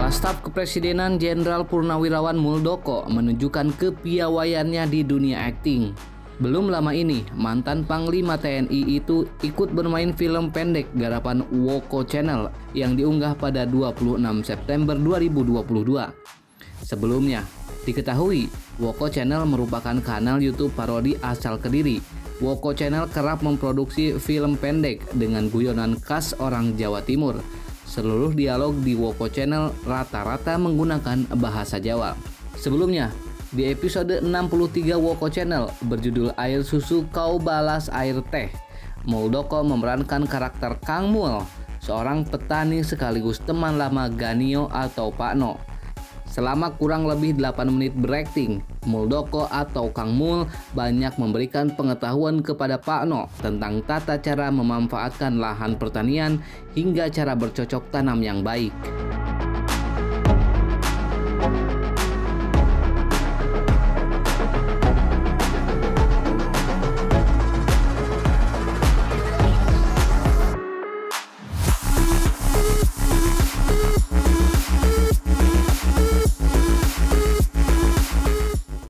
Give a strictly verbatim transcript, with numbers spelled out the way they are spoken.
Kepala Staf Kepresidenan Jenderal Purnawirawan Muldoko menunjukkan kepiawaiannya di dunia akting. Belum lama ini, mantan Panglima T N I itu ikut bermain film pendek garapan Woko Channel yang diunggah pada dua puluh enam September dua ribu dua puluh dua. Sebelumnya, diketahui Woko Channel merupakan kanal YouTube parodi asal Kediri. Woko Channel kerap memproduksi film pendek dengan guyonan khas orang Jawa Timur. Seluruh dialog di Woko Channel rata-rata menggunakan bahasa Jawa. Sebelumnya, di episode enam puluh tiga Woko Channel berjudul Air Susu Kau Balas Air Teh, Muldoko memerankan karakter Kang Mul, seorang petani sekaligus teman lama Ganio atau Pak No. Selama kurang lebih delapan menit berakting, Muldoko atau Kang Mul banyak memberikan pengetahuan kepada Pak No tentang tata cara memanfaatkan lahan pertanian hingga cara bercocok tanam yang baik.